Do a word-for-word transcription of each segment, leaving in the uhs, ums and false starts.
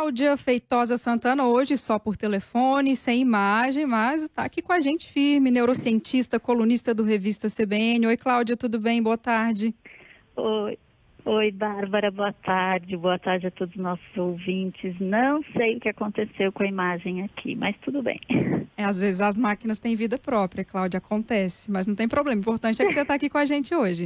Cláudia Feitosa Santana, hoje só por telefone, sem imagem, mas está aqui com a gente firme, neurocientista, colunista do Revista C B N. Oi, Cláudia, tudo bem? Boa tarde. Oi, Oi, Bárbara, boa tarde. Boa tarde a todos os nossos ouvintes. Não sei o que aconteceu com a imagem aqui, mas tudo bem. É, às vezes as máquinas têm vida própria, Cláudia, acontece, mas não tem problema. O importante é que você está aqui com a gente hoje.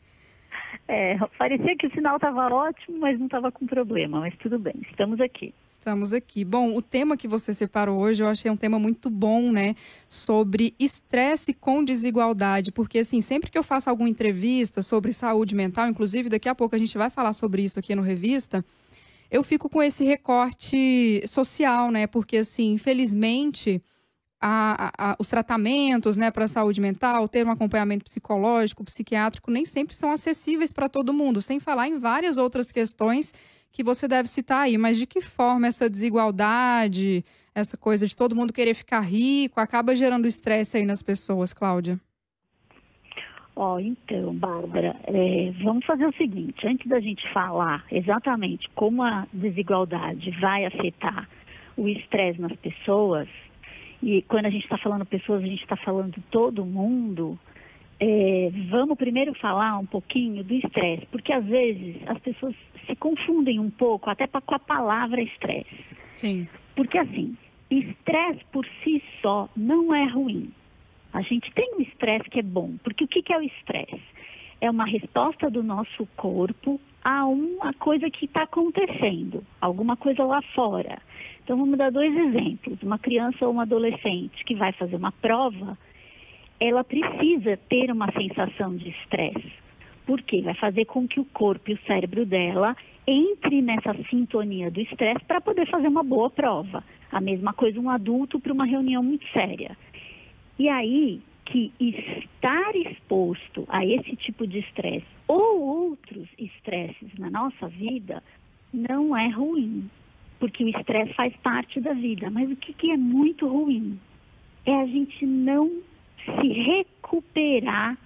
É, parecia que o sinal estava ótimo, mas não estava com problema, mas tudo bem, estamos aqui. Estamos aqui. Bom, o tema que você separou hoje, eu achei um tema muito bom, né? Sobre estresse com desigualdade, porque assim, sempre que eu faço alguma entrevista sobre saúde mental, inclusive daqui a pouco a gente vai falar sobre isso aqui no Revista, eu fico com esse recorte social, né? Porque assim, infelizmente... A, a, os tratamentos, né, para a saúde mental, ter um acompanhamento psicológico, psiquiátrico, nem sempre são acessíveis para todo mundo, sem falar em várias outras questões que você deve citar aí. Mas de que forma essa desigualdade, essa coisa de todo mundo querer ficar rico, acaba gerando estresse aí nas pessoas, Cláudia? Ó, oh, então, Bárbara, é, vamos fazer o seguinte, antes da gente falar exatamente como a desigualdade vai afetar o estresse nas pessoas, e quando a gente está falando pessoas, a gente está falando todo mundo, é, vamos primeiro falar um pouquinho do estresse, porque às vezes as pessoas se confundem um pouco até com a palavra estresse. Sim. Porque assim, estresse por si só não é ruim. A gente tem um estresse que é bom, porque o que, que é o estresse? É uma resposta do nosso corpo a uma coisa que está acontecendo, alguma coisa lá fora. Então, vamos dar dois exemplos. Uma criança ou uma adolescente que vai fazer uma prova, ela precisa ter uma sensação de estresse. Por quê? Vai fazer com que o corpo e o cérebro dela entre nessa sintonia do estresse para poder fazer uma boa prova. A mesma coisa um adulto para uma reunião muito séria. E aí, que estar exposto a esse tipo de estresse ou outros estresses na nossa vida não é ruim. Porque o estresse faz parte da vida. Mas o que, que é muito ruim? É a gente não se recuperar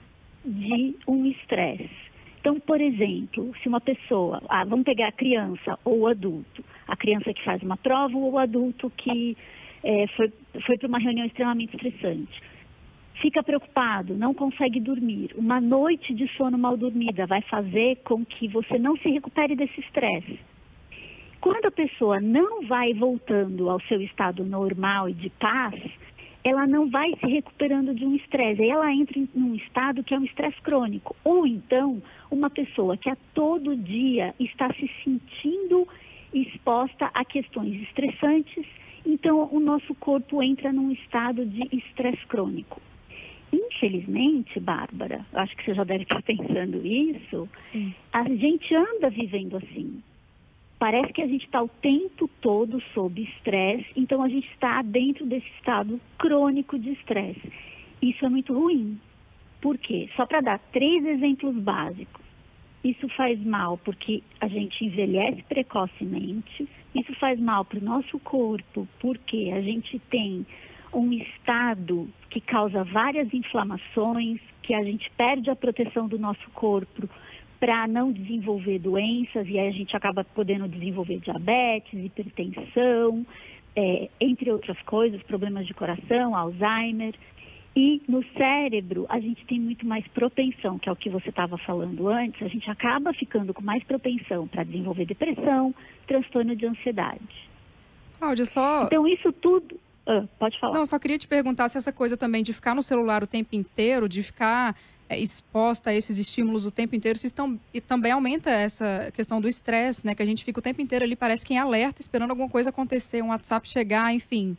de um estresse. Então, por exemplo, se uma pessoa... Ah, vamos pegar a criança ou o adulto. A criança que faz uma prova ou o adulto que é, foi, foi para uma reunião extremamente estressante. Fica preocupado, não consegue dormir. Uma noite de sono mal dormida vai fazer com que você não se recupere desse estresse. Quando a pessoa não vai voltando ao seu estado normal e de paz, ela não vai se recuperando de um estresse. Aí ela entra em um estado que é um estresse crônico. Ou então, uma pessoa que a todo dia está se sentindo exposta a questões estressantes, então o nosso corpo entra num estado de estresse crônico. Infelizmente, Bárbara, acho que você já deve estar pensando isso, Sim. A gente anda vivendo assim. Parece que a gente está o tempo todo sob estresse, então a gente está dentro desse estado crônico de estresse. Isso é muito ruim. Por quê? Só para dar três exemplos básicos. Isso faz mal porque a gente envelhece precocemente, isso faz mal para o nosso corpo porque a gente tem um estado que causa várias inflamações, que a gente perde a proteção do nosso corpo para não desenvolver doenças, e aí a gente acaba podendo desenvolver diabetes, hipertensão, é, entre outras coisas, problemas de coração, Alzheimer. E no cérebro, a gente tem muito mais propensão, que é o que você estava falando antes, a gente acaba ficando com mais propensão para desenvolver depressão, transtorno de ansiedade. Cláudia, só... Então, isso tudo... Ah, pode falar. Não, só queria te perguntar se essa coisa também de ficar no celular o tempo inteiro, de ficar é, exposta a esses estímulos o tempo inteiro, se estão, e também aumenta essa questão do estresse, né? Que a gente fica o tempo inteiro ali, parece que em alerta, esperando alguma coisa acontecer, um WhatsApp chegar, enfim.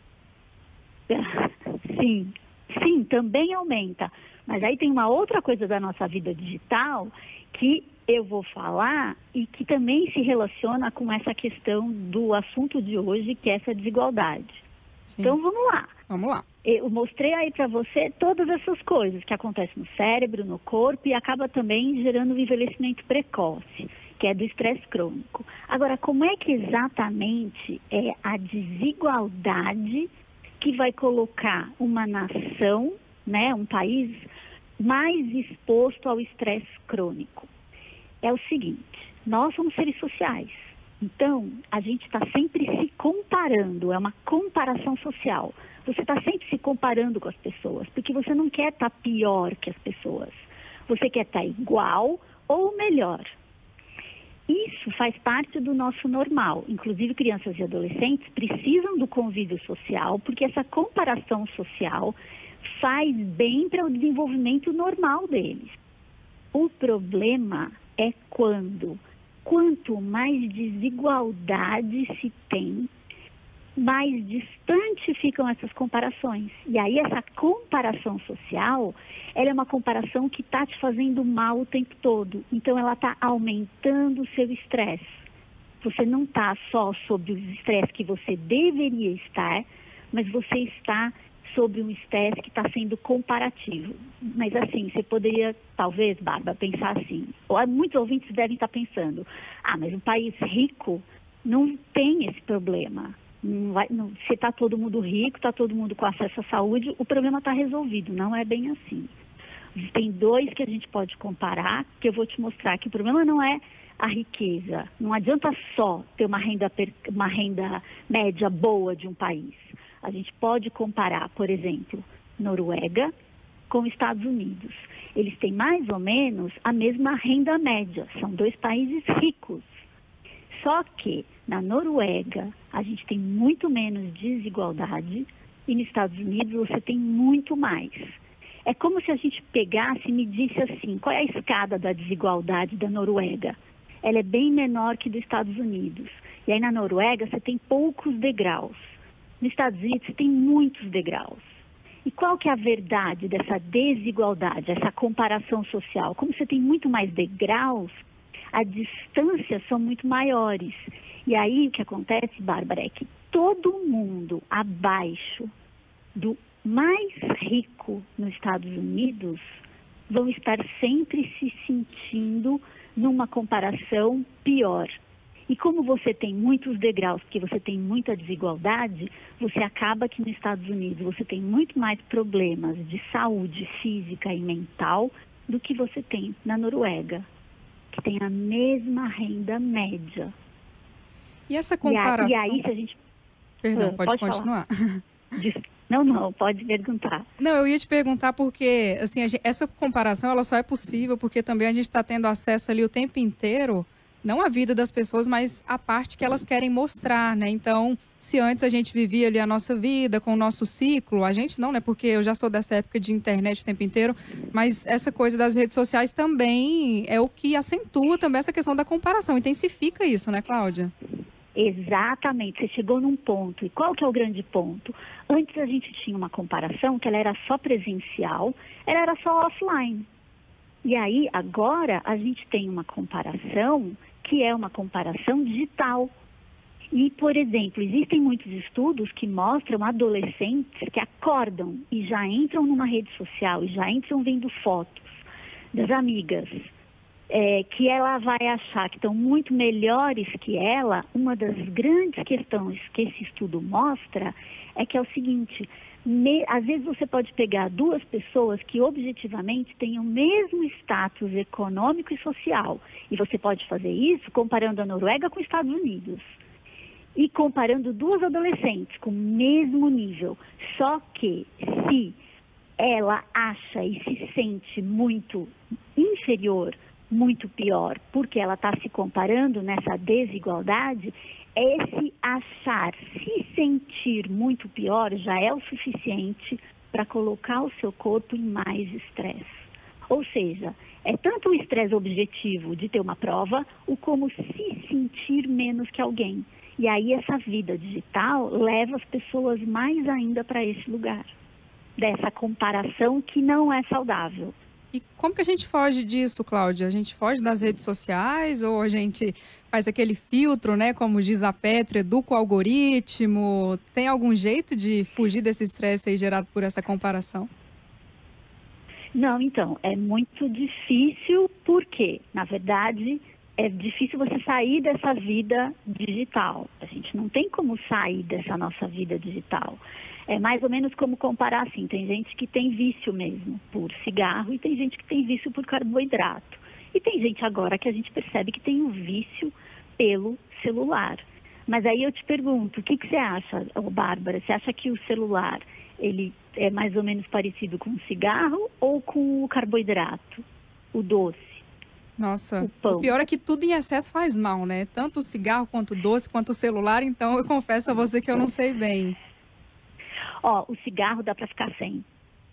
Sim, sim, também aumenta. Mas aí tem uma outra coisa da nossa vida digital que eu vou falar e que também se relaciona com essa questão do assunto de hoje, que é essa desigualdade. Sim. Então, vamos lá. Vamos lá. Eu mostrei aí para você todas essas coisas que acontecem no cérebro, no corpo e acaba também gerando um envelhecimento precoce, que é do estresse crônico. Agora, como é que exatamente é a desigualdade que vai colocar uma nação, né, um país, mais exposto ao estresse crônico? É o seguinte, nós somos seres sociais. Então, a gente está sempre se comparando, é uma comparação social. Você está sempre se comparando com as pessoas, porque você não quer estar pior que as pessoas. Você quer estar igual ou melhor. Isso faz parte do nosso normal. Inclusive, crianças e adolescentes precisam do convívio social, porque essa comparação social faz bem para o desenvolvimento normal deles. O problema é quando, quanto mais desigualdade se tem, mais distante ficam essas comparações. E aí essa comparação social, ela é uma comparação que está te fazendo mal o tempo todo. Então ela está aumentando o seu estresse. Você não está só sobre o estresse que você deveria estar, mas você está sobre um estresse que está sendo comparativo. Mas assim, você poderia, talvez, Bárbara, pensar assim, ou muitos ouvintes devem estar pensando, ah, mas um país rico não tem esse problema. Não vai, não, se está todo mundo rico, está todo mundo com acesso à saúde, o problema está resolvido. Não é bem assim. Tem dois que a gente pode comparar, que eu vou te mostrar que o problema não é a riqueza. Não adianta só ter uma renda, uma renda média boa de um país. A gente pode comparar, por exemplo, Noruega com Estados Unidos. Eles têm mais ou menos a mesma renda média. São dois países ricos. Só que na Noruega a gente tem muito menos desigualdade e nos Estados Unidos você tem muito mais. É como se a gente pegasse e medisse assim, qual é a escada da desigualdade da Noruega? Ela é bem menor que dos Estados Unidos. E aí na Noruega você tem poucos degraus. Nos Estados Unidos você tem muitos degraus. E qual que é a verdade dessa desigualdade, essa comparação social? Como você tem muito mais degraus, as distâncias são muito maiores. E aí o que acontece, Bárbara, é que todo mundo abaixo do mais rico nos Estados Unidos vão estar sempre se sentindo numa comparação pior. E como você tem muitos degraus, porque você tem muita desigualdade, você acaba que nos Estados Unidos você tem muito mais problemas de saúde física e mental do que você tem na Noruega, que tem a mesma renda média. E essa comparação... E aí, e aí se a gente... Perdão, ah, pode, pode continuar. Não, não, pode perguntar. Não, eu ia te perguntar porque, assim, a gente, essa comparação ela só é possível porque também a gente está tendo acesso ali o tempo inteiro, não a vida das pessoas, mas a parte que elas querem mostrar, né? Então, se antes a gente vivia ali a nossa vida com o nosso ciclo, a gente não, né? Porque eu já sou dessa época de internet o tempo inteiro, mas essa coisa das redes sociais também é o que acentua também essa questão da comparação, intensifica isso, né, Cláudia? Exatamente, você chegou num ponto. E qual que é o grande ponto? Antes a gente tinha uma comparação que ela era só presencial, ela era só offline. E aí, agora, a gente tem uma comparação que é uma comparação digital. E, por exemplo, existem muitos estudos que mostram adolescentes que acordam e já entram numa rede social e já entram vendo fotos das amigas, é, que ela vai achar que estão muito melhores que ela. Uma das grandes questões que esse estudo mostra é que é o seguinte... Me, às vezes você pode pegar duas pessoas que objetivamente têm o mesmo status econômico e social. E você pode fazer isso comparando a Noruega com os Estados Unidos. E comparando duas adolescentes com o mesmo nível. Só que se ela acha e se sente muito inferior, muito pior, porque ela está se comparando nessa desigualdade, esse achar, se sentir muito pior já é o suficiente para colocar o seu corpo em mais estresse. Ou seja, é tanto o estresse objetivo de ter uma prova, o como se sentir menos que alguém. E aí essa vida digital leva as pessoas mais ainda para esse lugar, dessa comparação que não é saudável. E como que a gente foge disso, Cláudia? A gente foge das redes sociais ou a gente faz aquele filtro, né? Como diz a Petra, educa o algoritmo. Tem algum jeito de fugir desse estresse aí gerado por essa comparação? Não, então, é muito difícil porque, na verdade, é difícil você sair dessa vida digital. A gente não tem como sair dessa nossa vida digital. É mais ou menos como comparar assim, tem gente que tem vício mesmo por cigarro e tem gente que tem vício por carboidrato. E tem gente agora que a gente percebe que tem um vício pelo celular. Mas aí eu te pergunto, o que, que você acha, Bárbara? Você acha que o celular ele é mais ou menos parecido com o cigarro ou com o carboidrato, o doce? Nossa, o, o pior é que tudo em excesso faz mal, né? Tanto o cigarro, quanto o doce, quanto o celular. Então, eu confesso a você que eu não sei bem. Ó, o cigarro dá para ficar sem.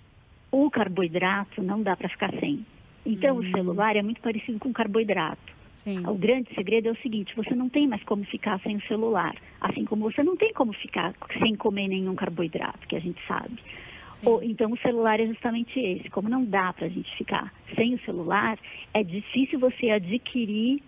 O carboidrato não dá para ficar sem. Então, hum. o celular é muito parecido com o carboidrato. Sim. O grande segredo é o seguinte, você não tem mais como ficar sem o celular. Assim como você não tem como ficar sem comer nenhum carboidrato, que a gente sabe. Ou, então, o celular é justamente esse. Como não dá para a gente ficar sem o celular, é difícil você adquirir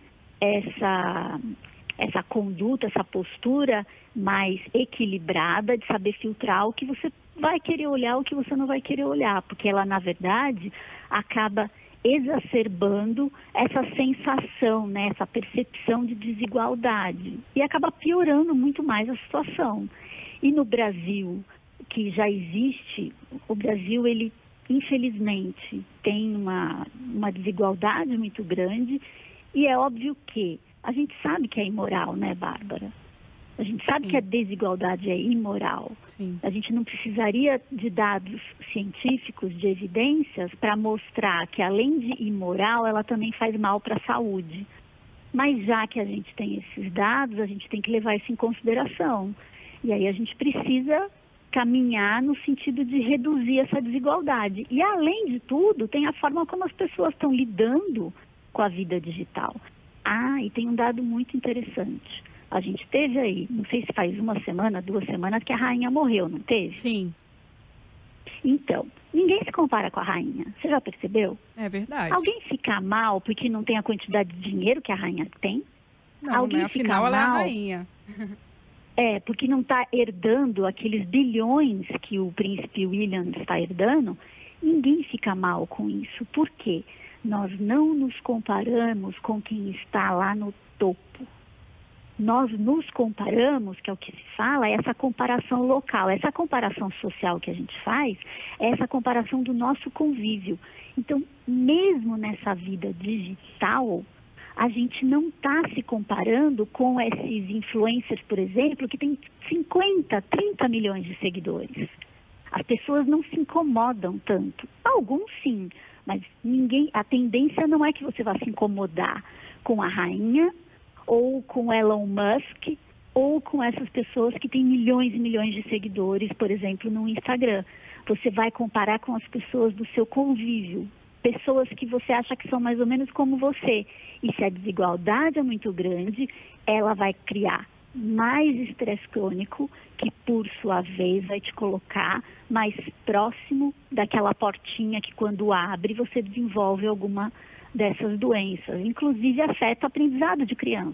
essa, essa conduta, essa postura mais equilibrada de saber filtrar o que você vai querer olhar, o que você não vai querer olhar. Porque ela, na verdade, acaba exacerbando essa sensação, né, essa percepção de desigualdade. E acaba piorando muito mais a situação. E no Brasil, que já existe, o Brasil, ele, infelizmente, tem uma, uma desigualdade muito grande e é óbvio que a gente sabe que é imoral, né, Bárbara? A gente sabe Sim. que a desigualdade é imoral. Sim. A gente não precisaria de dados científicos, de evidências, para mostrar que, além de imoral, ela também faz mal para a saúde. Mas já que a gente tem esses dados, a gente tem que levar isso em consideração. E aí a gente precisa caminhar no sentido de reduzir essa desigualdade. E, além de tudo, tem a forma como as pessoas estão lidando com a vida digital. Ah, e tem um dado muito interessante. A gente teve aí, não sei se faz uma semana, duas semanas, que a rainha morreu, não teve? Sim. Então, ninguém se compara com a rainha. Você já percebeu? É verdade. Alguém fica mal porque não tem a quantidade de dinheiro que a rainha tem? Não, Alguém né? Afinal, fica ela mal... é a rainha. É, porque não está herdando aqueles bilhões que o príncipe William está herdando. Ninguém fica mal com isso. Por quê? Nós não nos comparamos com quem está lá no topo. Nós nos comparamos, que é o que se fala, é essa comparação local. Essa comparação social que a gente faz é essa comparação do nosso convívio. Então, mesmo nessa vida digital, a gente não está se comparando com esses influencers, por exemplo, que tem cinquenta, trinta milhões de seguidores. As pessoas não se incomodam tanto. Alguns sim, mas ninguém, a tendência não é que você vá se incomodar com a rainha, ou com Elon Musk, ou com essas pessoas que têm milhões e milhões de seguidores, por exemplo, no Instagram. Você vai comparar com as pessoas do seu convívio, pessoas que você acha que são mais ou menos como você. E se a desigualdade é muito grande, ela vai criar mais estresse crônico, que por sua vez vai te colocar mais próximo daquela portinha que quando abre você desenvolve alguma dessas doenças. Inclusive afeta o aprendizado de criança.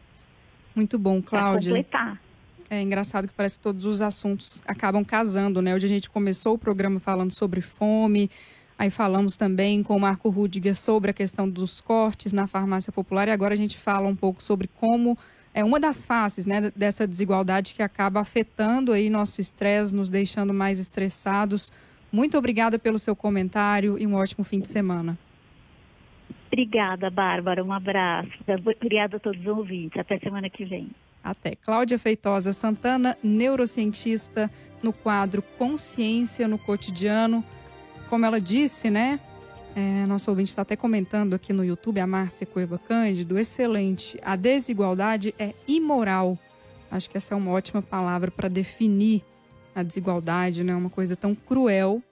Muito bom, Cláudia. Pra completar. É engraçado que parece que todos os assuntos acabam casando, né? Hoje a gente começou o programa falando sobre fome, aí falamos também com o Marco Rudiger sobre a questão dos cortes na farmácia popular e agora a gente fala um pouco sobre como é uma das faces, né, dessa desigualdade que acaba afetando aí nosso estresse, nos deixando mais estressados. Muito obrigada pelo seu comentário e um ótimo fim de semana. Obrigada, Bárbara. Um abraço. Obrigada a todos os ouvintes. Até semana que vem. Até. Cláudia Feitosa Santana, neurocientista, no quadro Consciência no Cotidiano. Como ela disse, né? É, nosso ouvinte está até comentando aqui no YouTube, a Márcia Cueva Cândido. Excelente. A desigualdade é imoral. Acho que essa é uma ótima palavra para definir a desigualdade, né? Uma coisa tão cruel